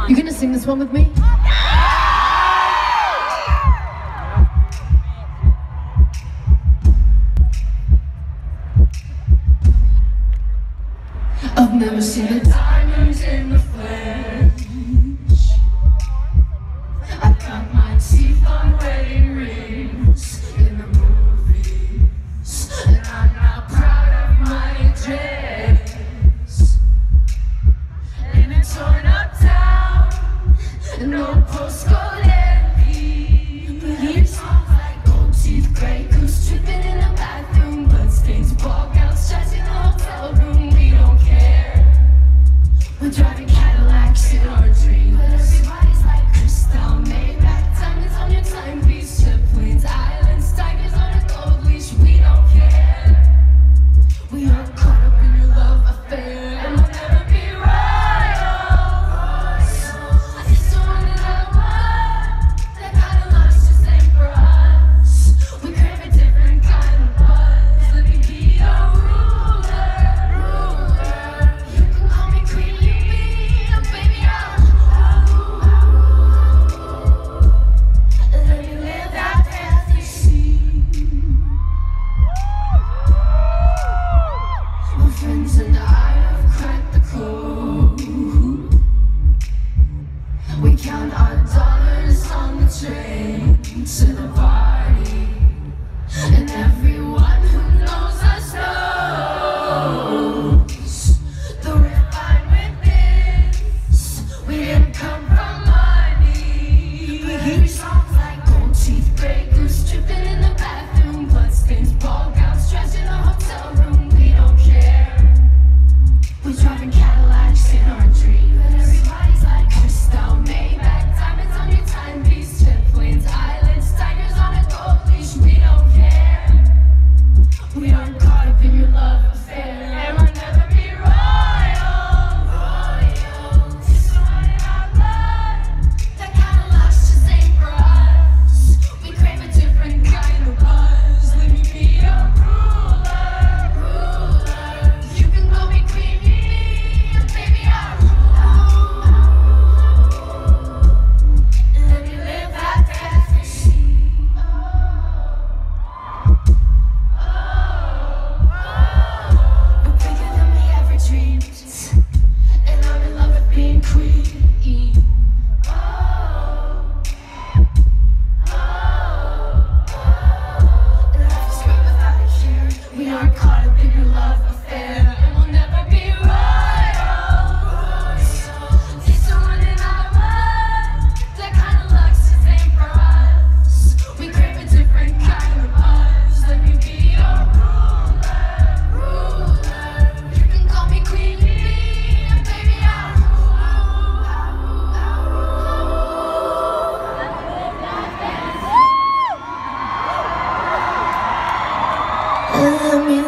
You gonna sing this one with me? I've never seen the diamonds in the flesh. I cut my teeth on wedding rings in the movies, and I'm not proud of my dress. And it's torn up down, and no postcode envy. But here's songs like gold teeth, grey goose tripping in the bathroom, bloodstains, ball gowns, stress in the hotel room. We don't care. We're driving Cadillacs in our dreams, but everybody's like crystal, Maybach, diamonds on your timepiece, triplets, islands, tigers on a gold leash. We don't care. We aren't caught up in your love affair, and we'll never be royals. It's the one in our blood, that kind of luck's just ain't for us. We crave a different kind of buzz. Let me be your ruler. You can call me queen, you be a baby. Let me live that fantasy. My friends and I have cracked the code. We count our dollars on the train to the party, and everyone who knows us knows that we're fine with this. We didn't come from money, but here's songs like gold teeth, grey goose tripping in the bathroom, bloodstains, ball gowns, stress in a hotel room. We don't care. We're driving Cadillacs in our dreams, but everybody's like crystal, Maybach, diamonds on your timepiece, triplets, islands, tigers on a gold leash. We don't care. We aren't caught up in your love affair, and we'll never be royals. It's the one in our blood, that kind of luck's just ain't for us. We crave a different kind of buzz. Let me be your ruler. You can call me queen, baby, I'll rule. Let me live that fantasy. We're bigger than we ever dreamed, and I'm in love with being queen. Life is great without a care. We aren't caught up in your love affair, and we'll never be royals. It's the one in our blood, that kind of luck's just ain't for us. We crave a different kind of buzz. Let me be your ruler. You can call me queen, baby, I'll rule. Let me